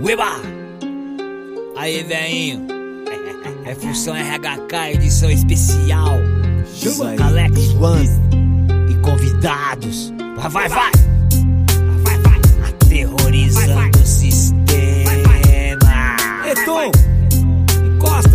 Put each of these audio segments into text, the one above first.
Ueba! Aí, velhinho. É função RHK, edição especial. Chama Alex One e convidados. Vai! Aterrorizando o sistema. Tom, encosta.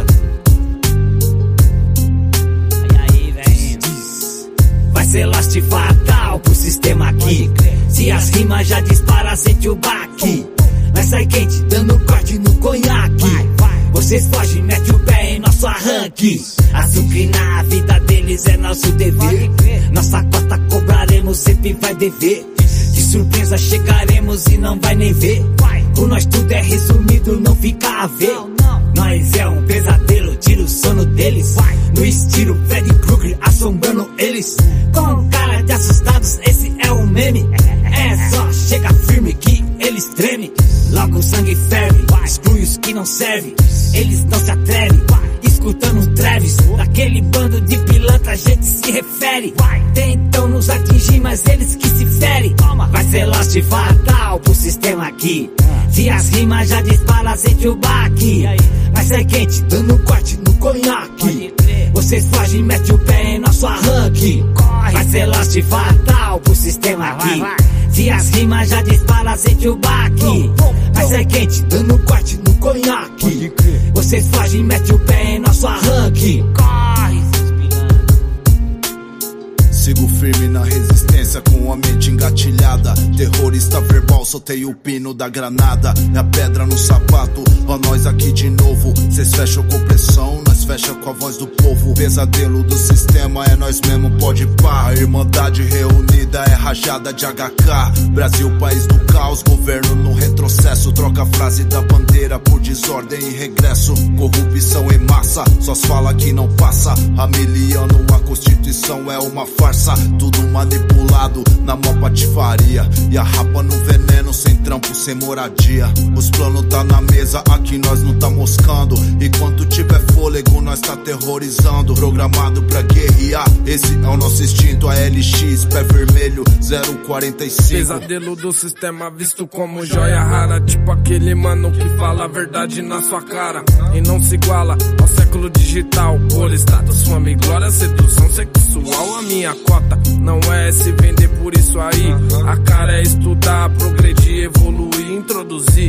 Aí, velhinho. Vai ser last fatal pro sistema aqui. Se as rimas já disparam, sente o baque. Vai sair quente, dando corte no conhaque. Vocês fogem, mete o pé em nosso arranque. Azucrinar a vida deles é nosso dever. Nossa cota cobraremos, sempre vai dever. De surpresa chegaremos e não vai nem ver. Com nós tudo é resumido, não fica a ver. Nós é um pesadelo, tira o sono deles. No estilo Freddy Krueger, assombrando eles. Com cara de assustados, esse é um meme. É só chega firme que eles tremem. Logo o sangue ferve, exclui os que não servem. Eles não se atrevem, escutando um Travis. Daquele bando de pilantra a gente se refere. Tentam nos atingir, mas eles que se ferem. Vai ser lost fatal pro sistema aqui. Se as rimas já disparam, sente o baque. Vai ser quente, dando corte no conhaque. Vocês fogem, mete o pé em nosso arranque. Vai ser lost fatal pro sistema aqui. Se as rimas já disparam, sente o baque. Vai ser quente, dando corte no conhaque. Vocês fogem, mete o pé em nosso arranque. Corre, seus pilantra. Sigo firme na resistência com a mente engatilhada. Terrorista verbal, soltei o pino da granada. É a pedra no sapato, ó nós aqui de novo. Cês fecham com pressão, nós fecha com a voz do povo. Pesadelo do sistema é nós mesmo, pode pá. A irmandade reunida é rajada de HK. Brasil, país do caos, governo no retrocesso. Troca a frase da bandeira por desordem e regresso. Corrupção em massa, só fala que não passa. Hamiliano, a Constituição é uma farsa. Tudo manipulado na mó patifaria. E a rapa no veneno, sem trampo, sem moradia. Os planos tá na mesa, aqui nós não tá moscando. Enquanto tiver fôlego, nós tá aterrorizando. Programado pra guerrear, esse é o nosso instinto. A LX, pé vermelho, 045. Pesadelo do sistema visto como joia rara. Tipo aquele mano que fala a verdade na sua cara e não se iguala ao século digital. Por status, fama e glória, sedução sexual. A minha cota não é se vender por isso aí. A cara é estudar, progredir, evoluir, introduzir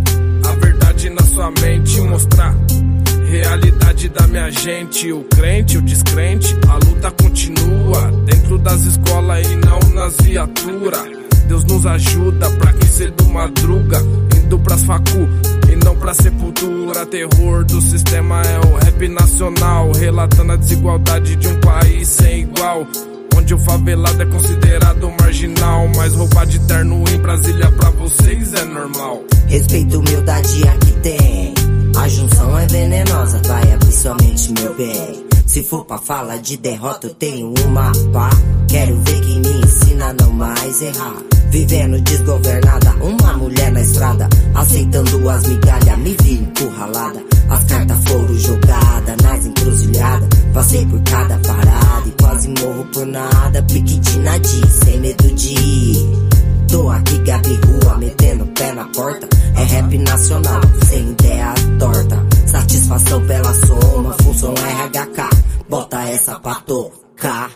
a verdade na sua mente, mostrar realidade da minha gente. O crente, o descrente, a luta continua dentro das escolas e não nas viaturas. Deus nos ajuda pra quem cedo madruga, indo pras facu e não pra sepultura. Terror do sistema é o rap nacional, relatando a desigualdade de um país sem igual, onde o favelado é considerado marginal. Mas roubar de terno em Brasília pra vocês é normal. Respeito, humildade aqui tem. A junção é venenosa, vai abrir sua mente, meu bem. Se for pra falar de derrota, eu tenho uma pá. Quero ver quem me ensina a não mais errar. Vivendo desgovernada, uma mulher na estrada, aceitando as migalhas, me vi encurralada. As cartas foram jogadas nas encruzilhadas. Passei por cada parada e quase morro por nada. Pique de Nadir, sem medo de ir. Tô aqui, Gabi Rua, metendo o pé na porta. É rap nacional, sem ideia torta. Satisfação pela soma, função RHK. Bota essa pra tocar.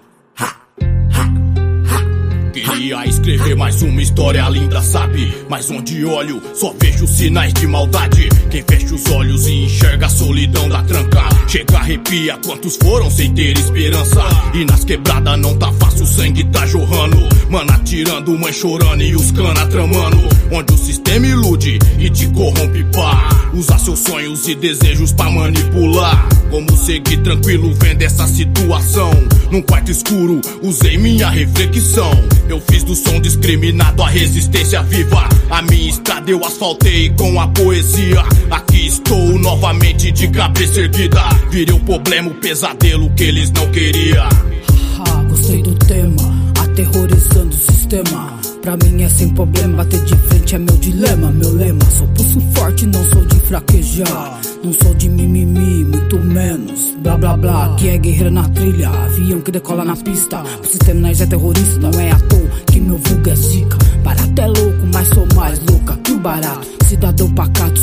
Queria escrever mais uma história linda, sabe? Mas onde olho, só vejo sinais de maldade. Quem fecha os olhos e enxerga a solidão da tranca, chega, arrepia, quantos foram sem ter esperança. E nas quebradas não tá fácil, o sangue tá jorrando. Mana atirando, mãe chorando e os cana tramando. Onde o sistema ilude e te corrompe, pá. Usa seus sonhos e desejos pra manipular. Como seguir tranquilo vendo essa situação? Num quarto escuro, usei minha reflexão. Eu fiz do som discriminado a resistência viva. A minha estrada eu asfaltei com a poesia. Aqui estou novamente de cabeça erguida. Virei o problema, o pesadelo que eles não queriam. Gostei do tema, aterrorizando o sistema. Pra mim é sem problema, bater de frente é meu dilema. Meu lema, sou pulso forte, não sou de fraquejar. Não sou de mimimi, muito menos blá blá blá. Que é guerreira na trilha, avião que decola na pista. O sistema nós é terrorista, não é à toa que meu vulgo é zica. Barato é louco, mas sou mais louca que o barato. Cidadão pacato,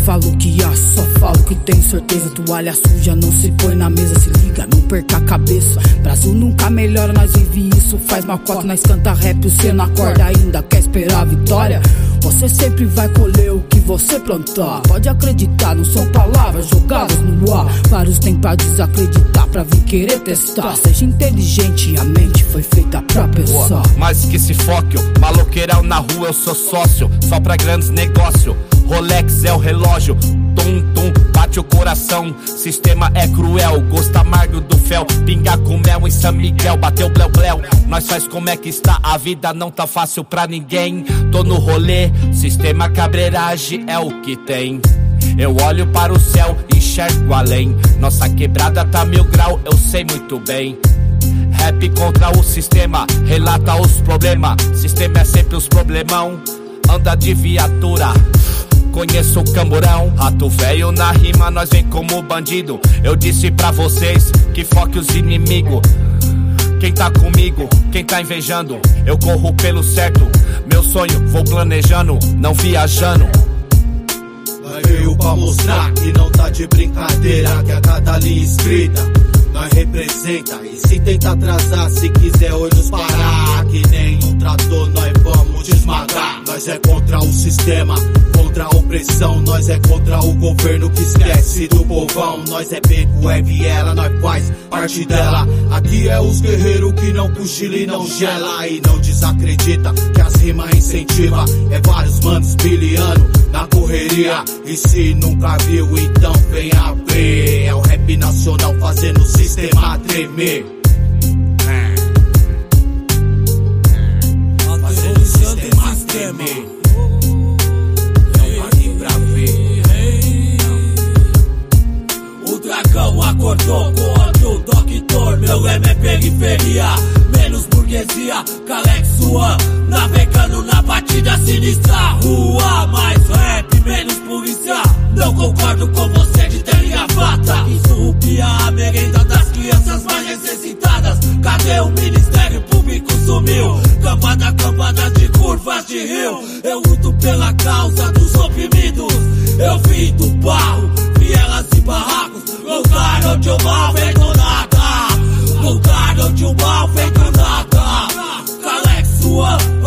falo que acho, só falo que tenho certeza. Toalha suja não se põe na mesa, se liga, não perca a cabeça. Brasil nunca melhora, nós vive isso, faz macota, nós canta rap, você não acorda ainda, quer esperar a vitória? Você sempre vai colher o que você plantar. Pode acreditar, não são palavras jogadas no ar. Vários tem pra desacreditar, pra vir querer testar. Seja inteligente, a mente foi feita pra pensar. Mas que se foque, maloqueirão na rua eu sou sócio. Só pra grandes negócios, Rolex é o relógio. Tum, tum, bate o coração. Sistema é cruel, gosto amargo do fel. Pingar com mel em São Miguel, bateu bleu bleu. Nós faz como é que está, a vida não tá fácil pra ninguém. Tô no rolê, sistema cabreiragem é o que tem. Eu olho para o céu, enxergo além. Nossa quebrada tá 1000 grau, eu sei muito bem. Rap contra o sistema, relata os problemas. Sistema é sempre os problemão, anda de viatura. Conheço o camburão, rato velho na rima, nós vem como bandido. Eu disse pra vocês que foque os inimigos. Quem tá comigo, quem tá invejando, eu corro pelo certo. Meu sonho, vou planejando, não viajando. Nós veio pra mostrar que não tá de brincadeira, que a cada linha escrita nós representa. E se tentar atrasar, se quiser hoje nos parar, que nem um trator nós vamos te esmagar. Nós é contra o sistema, contra a opressão. Nós é contra o governo que esquece do povão. Nós é beco, é viela, nós faz parte dela. Aqui é os guerreiros que não cochila e não gela. E não desacredita que as rimas incentiva. É vários manos biliano na correria. E se nunca viu, então venha ver. É o rap nacional fazendo o sistema tremer. Fazendo o sistema tremer. Não aqui pra ver. O dragão acordou com o doutor. Meu lema é periferia, menos burguesia. Calex One, navegando na batida sinistra. Rua, mais rap, menos polícia. Não concordo com você de ter gravata. Interrompia a merenda das crianças mais necessitadas. Cadê o Ministério Público? Sumiu. Camada de curvas de rio. Eu luto pela causa dos oprimidos. Eu vim do barro, vielas e barracos. Lugar onde o mal vem do nada. Lugar onde o mal vem do nada. Calex One.